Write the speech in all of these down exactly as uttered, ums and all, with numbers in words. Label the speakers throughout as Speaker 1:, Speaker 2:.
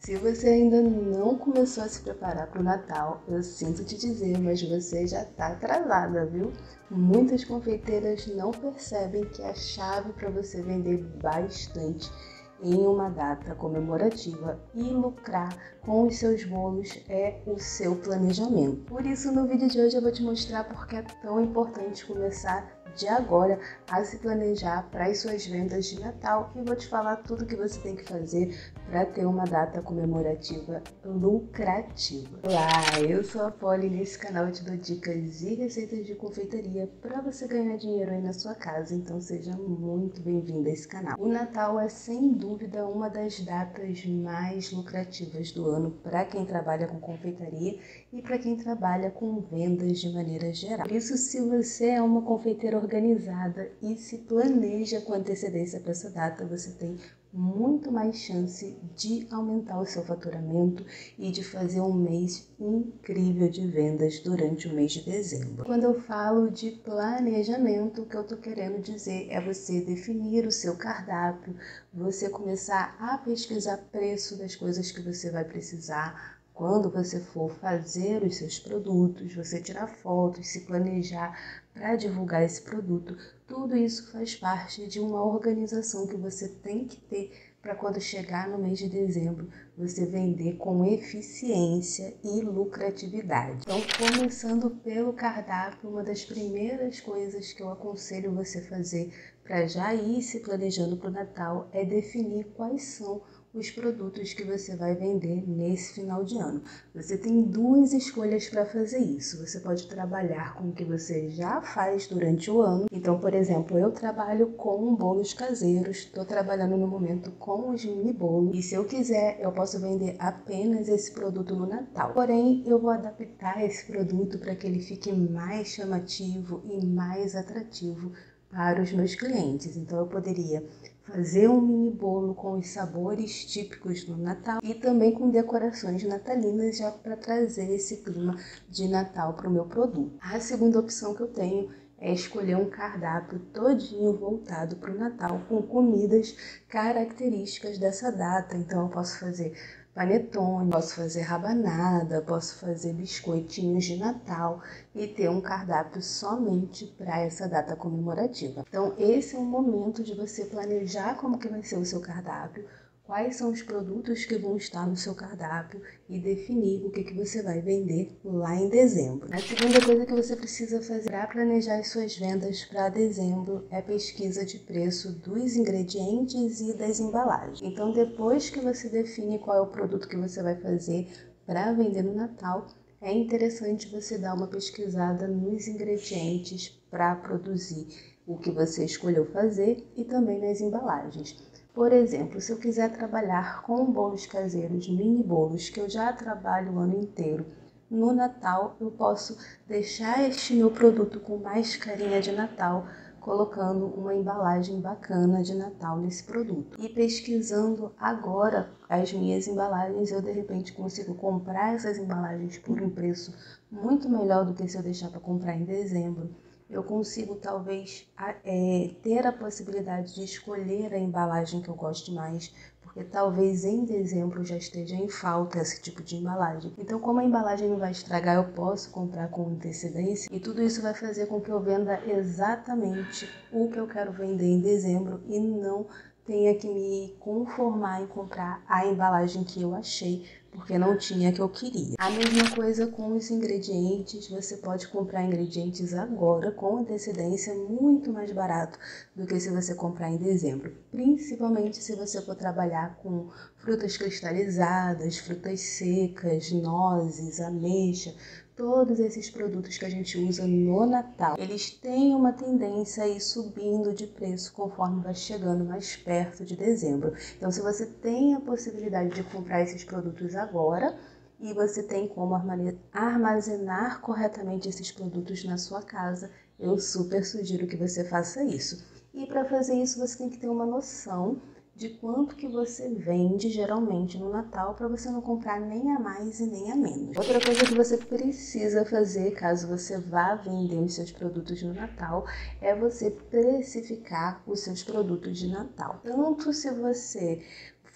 Speaker 1: Se você ainda não começou a se preparar para o Natal, eu sinto te dizer, mas você já está atrasada, viu? Muitas confeiteiras não percebem que a chave para você vender bastante em uma data comemorativa e lucrar com os seus bolos é o seu planejamento. Por isso, no vídeo de hoje eu vou te mostrar porque é tão importante começar de agora a se planejar para as suas vendas de Natal e vou te falar tudo que você tem que fazer para ter uma data comemorativa lucrativa. Olá, eu sou a Polly e nesse canal eu te dou dicas e receitas de confeitaria para você ganhar dinheiro aí na sua casa, então seja muito bem-vindo a esse canal. O Natal é sem dúvida uma das datas mais lucrativas do ano para quem trabalha com confeitaria e para quem trabalha com vendas de maneira geral. Por isso, se você é uma confeiteira organizada e se planeja com antecedência para essa data, você tem muito mais chance de aumentar o seu faturamento e de fazer um mês incrível de vendas durante o mês de dezembro. Quando eu falo de planejamento, o que eu estou querendo dizer é você definir o seu cardápio, você começar a pesquisar preço das coisas que você vai precisar. Quando você for fazer os seus produtos, você tirar fotos, se planejar para divulgar esse produto, tudo isso faz parte de uma organização que você tem que ter para quando chegar no mês de dezembro, você vender com eficiência e lucratividade. Então, começando pelo cardápio, uma das primeiras coisas que eu aconselho você fazer para já ir se planejando para o Natal é definir quais são os produtos que você vai vender nesse final de ano. Você tem duas escolhas para fazer isso. Você pode trabalhar com o que você já faz durante o ano. Então, por exemplo, eu trabalho com bolos caseiros, estou trabalhando no momento com os mini bolos e se eu quiser, eu posso vender apenas esse produto no Natal. Porém, eu vou adaptar esse produto para que ele fique mais chamativo e mais atrativo para os meus clientes. Então, eu poderia fazer um mini bolo com os sabores típicos do Natal e também com decorações natalinas já para trazer esse clima de Natal para o meu produto. A segunda opção que eu tenho é escolher um cardápio todinho voltado para o Natal com comidas características dessa data. Então eu posso fazer panetone, posso fazer rabanada, posso fazer biscoitinhos de Natal e ter um cardápio somente para essa data comemorativa. Então esse é o momento de você planejar como que vai ser o seu cardápio, quais são os produtos que vão estar no seu cardápio e definir o que, que você vai vender lá em dezembro. A segunda coisa que você precisa fazer para planejar as suas vendas para dezembro é pesquisa de preço dos ingredientes e das embalagens. Então, depois que você define qual é o produto que você vai fazer para vender no Natal, é interessante você dar uma pesquisada nos ingredientes para produzir o que você escolheu fazer e também nas embalagens. Por exemplo, se eu quiser trabalhar com bolos caseiros, mini bolos, que eu já trabalho o ano inteiro, no Natal eu posso deixar este meu produto com mais carinha de Natal, colocando uma embalagem bacana de Natal nesse produto. E pesquisando agora as minhas embalagens, eu de repente consigo comprar essas embalagens por um preço muito melhor do que se eu deixar para comprar em dezembro. Eu consigo talvez é, ter a possibilidade de escolher a embalagem que eu gosto mais, porque talvez em dezembro já esteja em falta esse tipo de embalagem. Então, como a embalagem não vai estragar, eu posso comprar com antecedência e tudo isso vai fazer com que eu venda exatamente o que eu quero vender em dezembro e não tenha que me conformar em comprar a embalagem que eu achei, porque não tinha a que eu queria. A mesma coisa com os ingredientes, você pode comprar ingredientes agora com antecedência muito mais barato do que se você comprar em dezembro, principalmente se você for trabalhar com frutas cristalizadas, frutas secas, nozes, ameixa. Todos esses produtos que a gente usa no Natal, eles têm uma tendência a ir subindo de preço conforme vai chegando mais perto de dezembro. Então, se você tem a possibilidade de comprar esses produtos agora e você tem como armazenar corretamente esses produtos na sua casa, eu super sugiro que você faça isso. E para fazer isso, você tem que ter uma noção de quanto que você vende geralmente no Natal para você não comprar nem a mais e nem a menos. Outra coisa que você precisa fazer caso você vá vender os seus produtos no Natal é você precificar os seus produtos de Natal. Tanto se você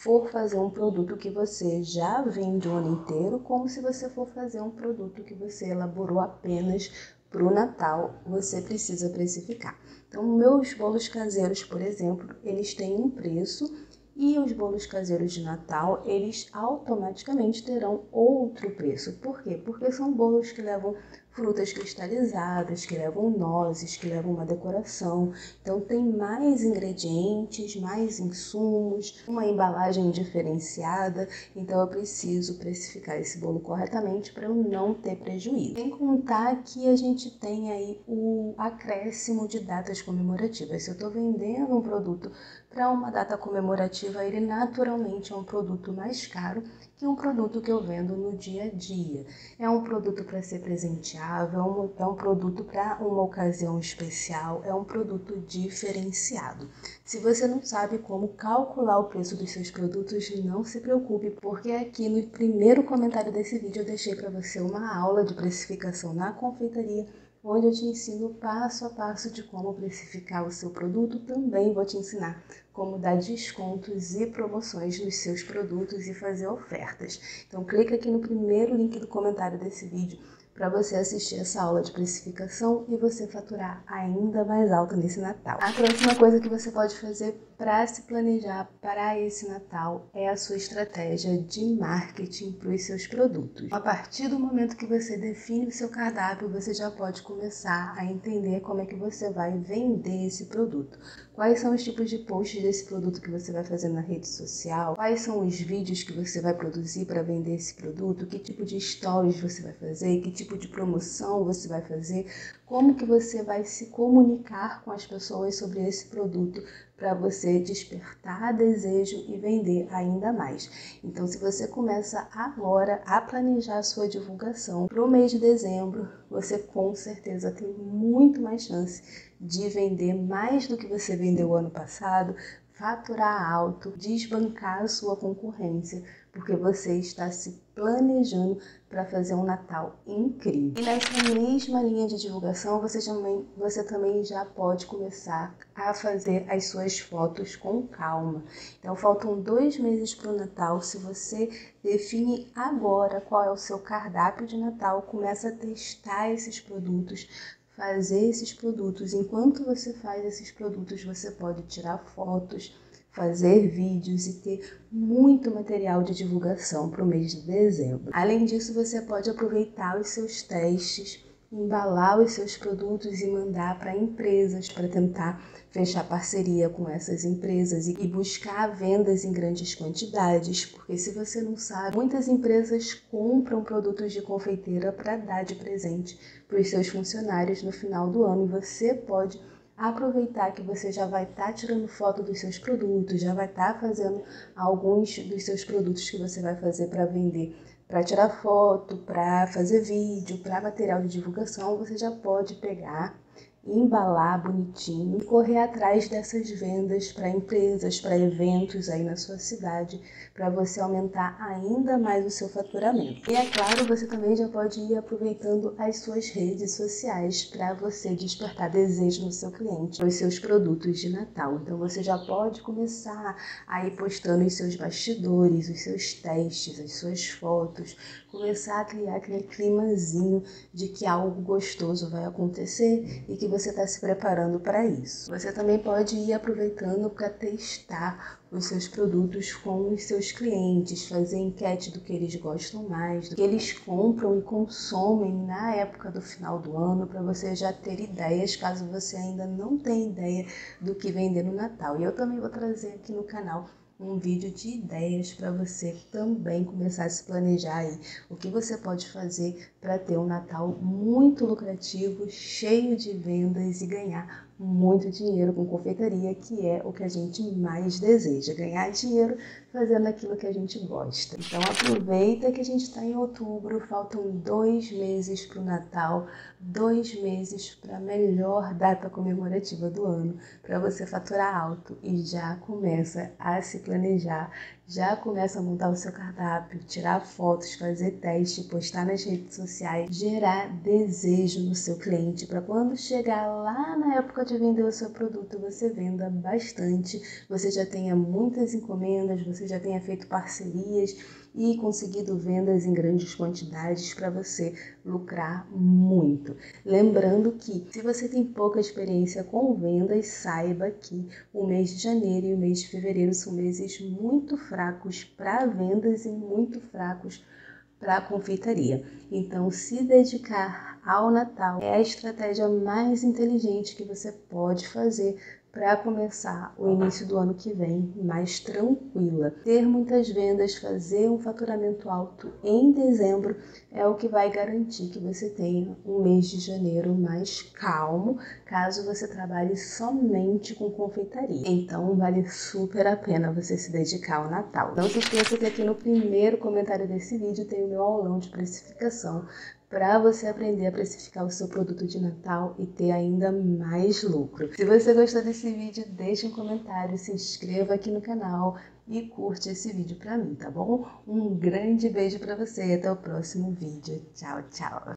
Speaker 1: for fazer um produto que você já vende o ano inteiro, como se você for fazer um produto que você elaborou apenas para o Natal, você precisa precificar. Então, meus bolos caseiros, por exemplo, eles têm um preço e os bolos caseiros de Natal, eles automaticamente terão outro preço. Por quê? Porque são bolos que levam frutas cristalizadas, que levam nozes, que levam uma decoração. Então tem mais ingredientes, mais insumos, uma embalagem diferenciada. Então eu preciso precificar esse bolo corretamente para eu não ter prejuízo. Sem contar que a gente tem aí o acréscimo de datas comemorativas. Se eu estou vendendo um produto para uma data comemorativa, ele naturalmente é um produto mais caro que um produto que eu vendo no dia a dia. É um produto para ser presenteável, é um produto para uma ocasião especial, é um produto diferenciado. Se você não sabe como calcular o preço dos seus produtos, não se preocupe, porque aqui no primeiro comentário desse vídeo eu deixei para você uma aula de precificação na confeitaria, onde eu te ensino passo a passo de como precificar o seu produto. Também vou te ensinar como dar descontos e promoções nos seus produtos e fazer ofertas. Então clica aqui no primeiro link do comentário desse vídeo para você assistir essa aula de precificação e você faturar ainda mais alto nesse Natal. A próxima coisa que você pode fazer para se planejar para esse Natal é a sua estratégia de marketing para os seus produtos. A partir do momento que você define o seu cardápio, você já pode começar a entender como é que você vai vender esse produto. Quais são os tipos de posts desse produto que você vai fazer na rede social? Quais são os vídeos que você vai produzir para vender esse produto? Que tipo de stories você vai fazer? Que tipo de promoção você vai fazer? Como que você vai se comunicar com as pessoas sobre esse produto para você despertar desejo e vender ainda mais. Então, se você começa agora a planejar a sua divulgação para o mês de dezembro, você com certeza tem muito mais chance de vender mais do que você vendeu o ano passado, faturar alto, desbancar a sua concorrência, porque você está se planejando para fazer um Natal incrível. E nessa mesma linha de divulgação, você também, você também já pode começar a fazer as suas fotos com calma. Então, faltam dois meses para o Natal. Se você define agora qual é o seu cardápio de Natal, começa a testar esses produtos, fazer esses produtos. Enquanto você faz esses produtos, você pode tirar fotos, fazer vídeos e ter muito material de divulgação para o mês de dezembro. Além disso, você pode aproveitar os seus testes, embalar os seus produtos e mandar para empresas para tentar fechar parceria com essas empresas e buscar vendas em grandes quantidades, porque se você não sabe, muitas empresas compram produtos de confeiteira para dar de presente para os seus funcionários no final do ano, e você pode aproveitar que você já vai estar tá tirando foto dos seus produtos, já vai estar tá fazendo alguns dos seus produtos que você vai fazer para vender, para tirar foto, para fazer vídeo, para material de divulgação. Você já pode pegar, embalar bonitinho e correr atrás dessas vendas para empresas, para eventos aí na sua cidade, para você aumentar ainda mais o seu faturamento. E é claro, você também já pode ir aproveitando as suas redes sociais para você despertar desejo no seu cliente, os seus produtos de Natal. Então você já pode começar a ir postando os seus bastidores, os seus testes, as suas fotos, começar a criar aquele climazinho de que algo gostoso vai acontecer e que você está se preparando para isso. Você também pode ir aproveitando para testar os seus produtos com os seus clientes, fazer enquete do que eles gostam mais, do que eles compram e consomem na época do final do ano, para você já ter ideias, caso você ainda não tenha ideia do que vender no Natal. E eu também vou trazer aqui no canal um vídeo de ideias para você também começar a se planejar aí. O que você pode fazer para ter um Natal muito lucrativo, cheio de vendas e ganhar muito dinheiro com confeitaria, que é o que a gente mais deseja, ganhar dinheiro fazendo aquilo que a gente gosta. Então aproveita que a gente está em outubro, faltam dois meses para o Natal, dois meses para a melhor data comemorativa do ano, para você faturar alto, e já começa a se planejar, já começa a montar o seu cardápio, tirar fotos, fazer teste, postar nas redes sociais, gerar desejo no seu cliente para quando chegar lá na época de vender o seu produto, você venda bastante, você já tenha muitas encomendas, você já tenha feito parcerias e conseguido vendas em grandes quantidades para você lucrar muito. Lembrando que se você tem pouca experiência com vendas, saiba que o mês de janeiro e o mês de fevereiro são meses muito fracos para vendas e muito fracos para a confeitaria. Então, se dedicar ao Natal é a estratégia mais inteligente que você pode fazer para começar o início do ano que vem mais tranquila. Ter muitas vendas, fazer um faturamento alto em dezembro é o que vai garantir que você tenha um mês de janeiro mais calmo, caso você trabalhe somente com confeitaria. Então vale super a pena você se dedicar ao Natal. Não se esqueça que aqui no primeiro comentário desse vídeo tem o meu aulão de precificação para você aprender a precificar o seu produto de Natal e ter ainda mais lucro. Se você gostou desse vídeo, deixe um comentário, se inscreva aqui no canal e curte esse vídeo para mim, tá bom? Um grande beijo para você e até o próximo vídeo. Tchau, tchau!